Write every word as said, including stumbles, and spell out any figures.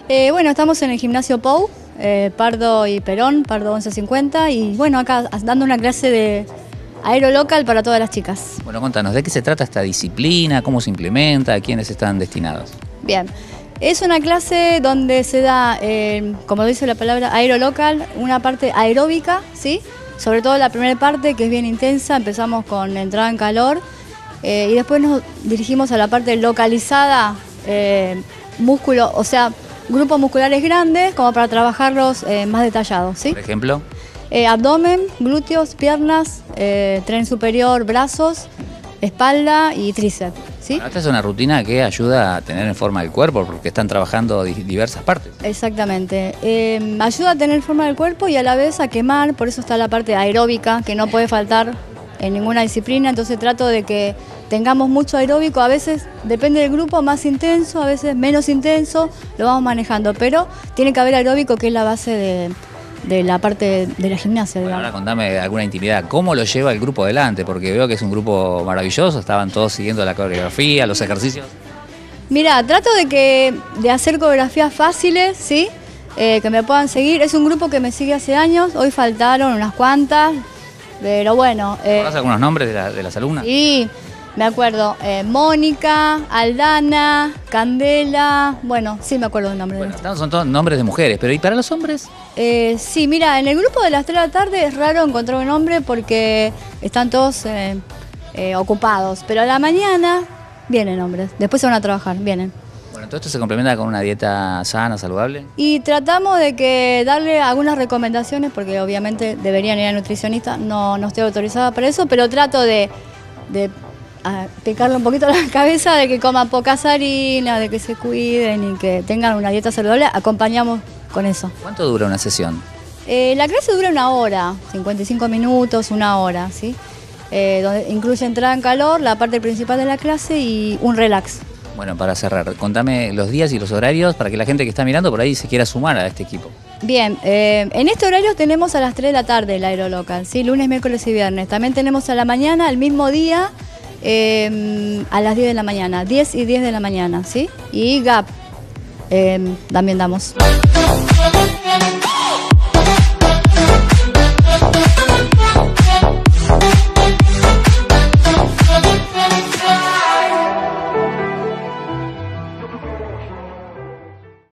Eh, bueno, estamos en el gimnasio Pou, eh, Pardo y Perón, Pardo once cincuenta, y bueno, acá dando una clase de aerolocal para todas las chicas. Bueno, contanos, ¿de qué se trata esta disciplina? ¿Cómo se implementa? ¿A quiénes están destinados? Bien, es una clase donde se da, eh, como dice la palabra, aerolocal, una parte aeróbica, ¿sí? Sobre todo la primera parte, que es bien intensa, empezamos con entrada en calor, eh, y después nos dirigimos a la parte localizada, eh, músculo, o sea, grupos musculares grandes, como para trabajarlos eh, más detallados, ¿sí? Por ejemplo. Eh, abdomen, glúteos, piernas, eh, tren superior, brazos, espalda y tríceps, ¿sí? Bueno, esta es una rutina que ayuda a tener en forma el cuerpo, porque están trabajando diversas partes. Exactamente. Eh, ayuda a tener forma del cuerpo y a la vez a quemar, por eso está la parte aeróbica, que no puede faltar en ninguna disciplina, entonces trato de que tengamos mucho aeróbico, a veces depende del grupo, más intenso, a veces menos intenso, lo vamos manejando, pero tiene que haber aeróbico, que es la base de, de la parte de la gimnasia, Bueno, digamos. ahora contame alguna intimidad, ¿cómo lo lleva el grupo adelante? Porque veo que es un grupo maravilloso, estaban todos siguiendo la coreografía, los ejercicios. Mira, trato de que de hacer coreografías fáciles, ¿sí? Eh, que me puedan seguir, es un grupo que me sigue hace años, hoy faltaron unas cuantas, pero bueno. Eh, ¿Recordás algunos nombres de, la, de las alumnas? Sí. Me acuerdo, eh, Mónica, Aldana, Candela, bueno, sí me acuerdo del nombre. Bueno, de son todos nombres de mujeres, pero ¿y para los hombres? eh, sí, mira, en el grupo de las tres de la tarde es raro encontrar un hombre porque están todos eh, eh, ocupados, pero a la mañana vienen hombres, después se van a trabajar, vienen. Bueno, todo esto se complementa con una dieta sana, saludable. Y tratamos de que darle algunas recomendaciones, porque obviamente deberían ir a nutricionista, no, no estoy autorizada para eso, pero trato de... de a picarle un poquito la cabeza de que coman pocas harinas, de que se cuiden y que tengan una dieta saludable, acompañamos con eso. ¿Cuánto dura una sesión? Eh, la clase dura una hora, cincuenta y cinco minutos, una hora, ¿sí? Eh, donde incluye entrada en calor, la parte principal de la clase y un relax. Bueno, para cerrar, contame los días y los horarios para que la gente que está mirando por ahí se quiera sumar a este equipo. Bien, eh, en este horario tenemos a las tres de la tarde el aerolocal, ¿sí? Lunes, miércoles y viernes. También tenemos a la mañana, el mismo día, Eh, a las diez de la mañana, diez y diez de la mañana, ¿sí? Y gap eh, también damos.